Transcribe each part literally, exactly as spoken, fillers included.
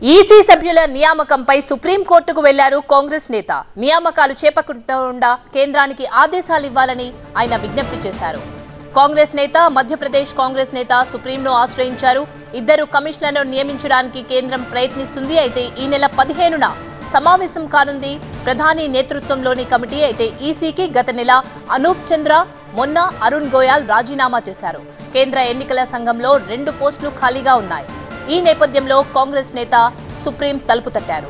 EC సభ్యుల నియామకంపై సుప్రీంకోర్టుకు వెళ్లారు కాంగ్రెస్ నేత. నియామకాలు చేపట్టకుండా కేంద్రానికి ఆదేశాలు ఇవ్వాలని ఆయన విజ్ఞప్తి చేశారు. కాంగ్రెస్ నేత మధ్యప్రదేశ్ కాంగ్రెస్ నేత సుప్రీంను ఆశ్రయించారు. ఇద్దరు కమిషనర్లను నియమించడానికి కేంద్రం ప్రయత్నిస్తుంది. అయితే ఈ నెల పదిహేనున సమావేశం కానుంది ప్రధాని నేతృత్వంలోని కమిటీ. అయితే ఈసీకి గత నెల అనూప్ చంద్ర, మొన్న అరుణ్ గోయల్ రాజీనామా చేశారు. కేంద్ర ఎన్నికల సంఘంలో రెండు పోస్టులు ఖాళీగా ఉన్నాయి. ఈ నేపథ్యంలో కాంగ్రెస్ నేత సుప్రీం తలుపు తట్టారు.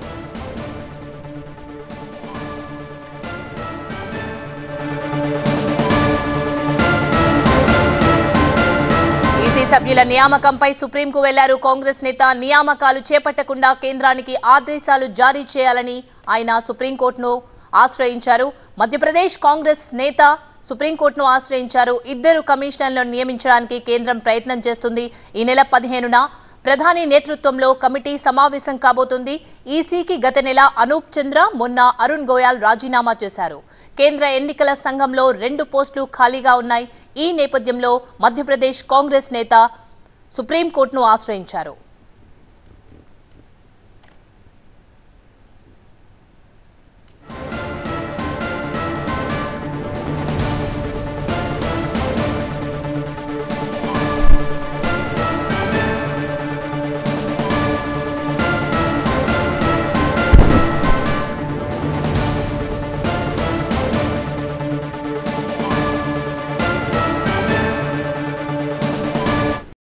ఈసీ సభ్యుల నియామకంపై సుప్రీంకు వెళ్లారు కాంగ్రెస్ నేత. నియామకాలు చేపట్టకుండా కేంద్రానికి ఆదేశాలు జారీ చేయాలని ఆయన సుప్రీంకోర్టును ఆశ్రయించారు. మధ్యప్రదేశ్ కాంగ్రెస్ నేత సుప్రీంకోర్టును ఆశ్రయించారు. ఇద్దరు కమిషనర్లను నియమించడానికి కేంద్రం ప్రయత్నం చేస్తుంది. ఈ నెల పదిహేనున ప్రధాని నేతృత్వంలో కమిటీ సమావేశం కాబోతుంది. ఈసీకి గత నెల అనూప్ చంద్ర, మొన్న అరుణ్ గోయల్ రాజీనామా చేశారు. కేంద్ర ఎన్నికల సంఘంలో రెండు పోస్టులు ఖాళీగా ఉన్నాయి. ఈ నేపథ్యంలో మధ్యప్రదేశ్ కాంగ్రెస్ నేత సుప్రీంకోర్టును ఆశ్రయించారు.